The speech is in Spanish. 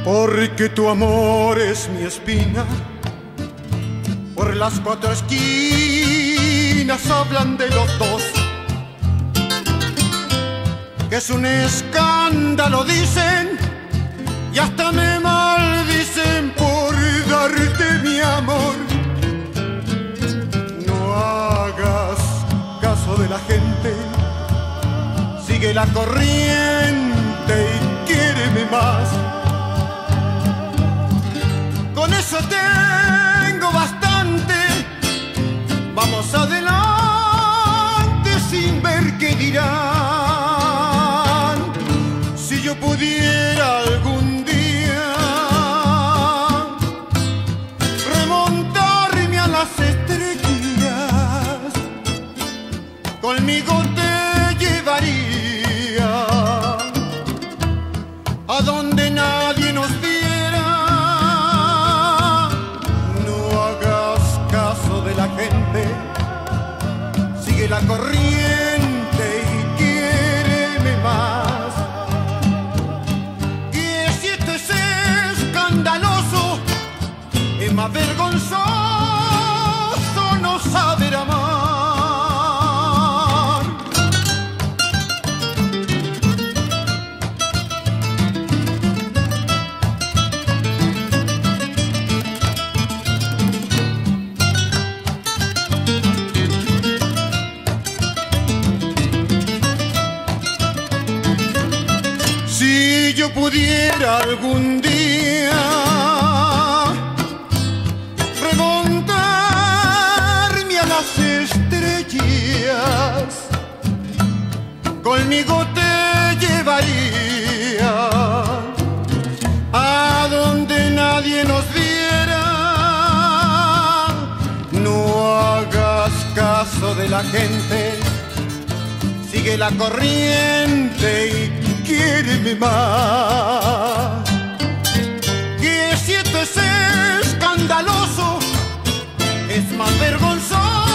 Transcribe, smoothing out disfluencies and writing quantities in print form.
porque tu amor es mi espina. Por las cuatro esquinas hablan de los dos, que es un escándalo, dicen, y hasta me maldicen por darte mi amor. No hagas caso de la gente, sigue la corriente y quiéreme más. Con eso tengo bastante, vamos adelante sin ver qué dirán. Si yo pudiera algún día remontarme a las estrellas, conmigo te llevaría a donde nadie nos viera. No hagas caso de la gente, sigue la corriente y quiéreme más. Y si esto es escandaloso, es más vergonzoso no saber amar. Si yo pudiera algún día remontarme a las estrellas, conmigo te llevaría a donde nadie nos viera. No hagas caso de la gente, sigue la corriente y quiéreme más. Que si esto es escandaloso, es más vergonzoso